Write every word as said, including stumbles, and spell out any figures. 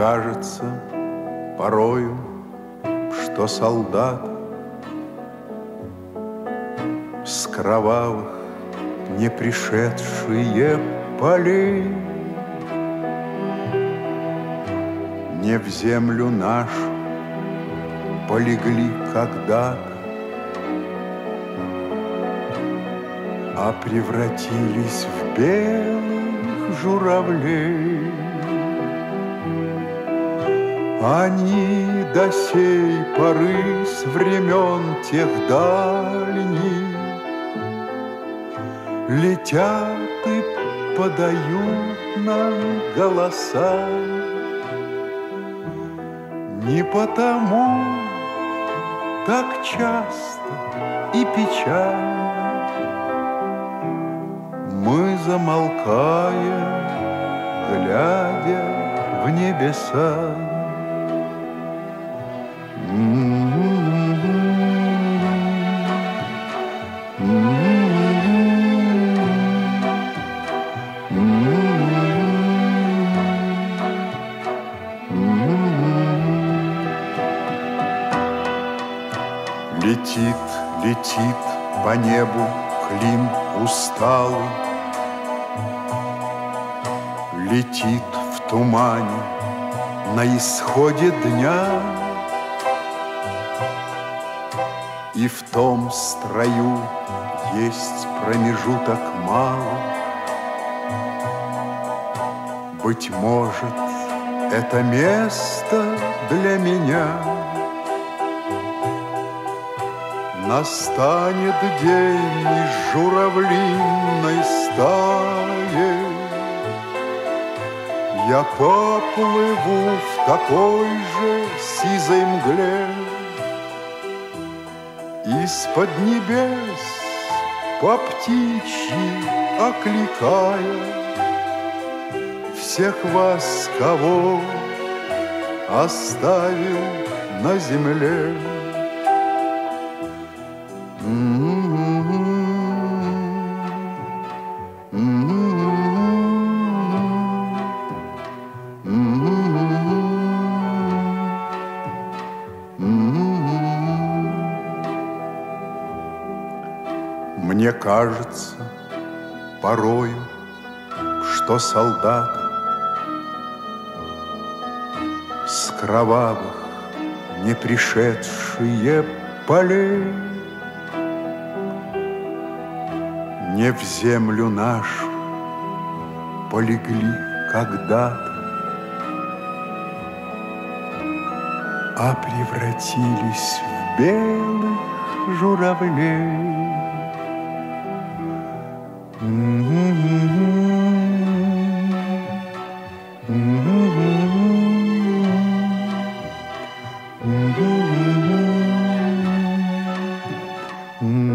кажется порою, что солдат с кровавых не пришедшие полей не в землю нашу полегли когда-то, а превратились в белых журавлей. Они до сей поры с времен тех дальних летят и подают нам голоса. Не потому так часто и печально мы замолкаем, глядя в небеса. Летит, летит по небу клин усталый, летит в тумане на исходе дня, и в том строю есть промежуток малый. Быть может, это место для меня. Настанет день из журавлиной стаи, я поплыву в такой же сизой мгле. Из-под небес по птичьи окликая всех вас, кого оставил на земле. Мне кажется порою, что солдаты с кровавых не пришедшие полей не в землю нашу полегли когда-то, а превратились в белых журавлей. Mm-hmm.